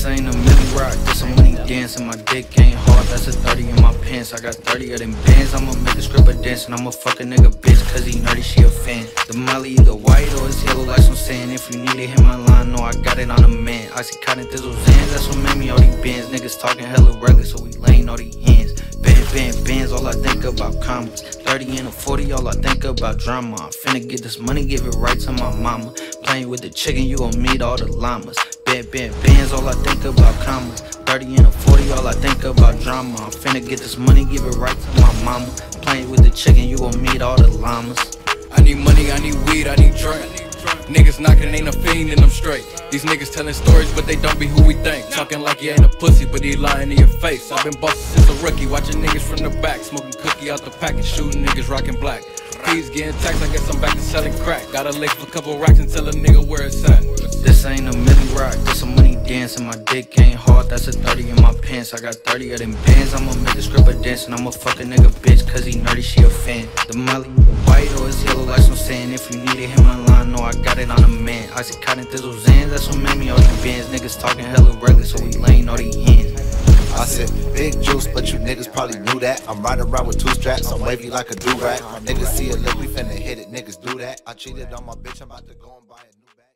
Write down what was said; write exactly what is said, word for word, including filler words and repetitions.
ain't a milli rock, this a money dance, and my dick ain't hard, that's a thirty in my pants. I got thirty of them bands, I'ma make a stripper dance, and I'ma fuck a nigga bitch, cause he nerdy, she a fan. The molly either white or it's yellow like some sand. If you need it, hit my line, no, I got it on the man. I see cotton thizzle Zans, that's what made me all these bands. Niggas talking hella reckless, so we laying all these hands. Band, band, bands, all I think about commas. Thirty and a forty, all I think about drama. I'm finna get this money, give it right to my mama. Playing with the chicken, you gon' meet all the llamas. Band, band, bands, all I think about commas. Thirty and a forty, all I think about drama. I'm finna get this money, give it right to my mama. Playing with the chicken, you gon' meet all the llamas. I need money, I need weed, I need drink. Niggas knocking, ain't a fiend and I'm straight. These niggas telling stories, but they don't be who we think. Talking like you ain't a pussy, but he lying in your face. I've been bossing since a rookie, watching niggas from the back. Smoking cookie out the pack and shooting niggas rocking black. Fees getting taxed, I guess I'm back to selling crack. Got a lick for a couple racks and tell a nigga where it's at. This ain't a milli rock, this a money dance, and my dick ain't hard, that's a thirty in my pants. I got thirty of them bands, I'ma make a stripper dance, and I'ma fuck a nigga bitch, cause he nerdy, she a fan. The molly white or it's yellow like some sand. If you need it, hit my line, no, I got it on the man. I see cotton thizzle Zans, that's what made me all these bands. Niggas talking hella reckless, so we laying all these hands. I said, big juice, but you niggas probably knew that. I'm riding around with two straps, I'm wavy like a do-rag. My niggas see a look, we finna hit it, niggas do that. I cheated on my bitch, I'm about to go and buy a new bag.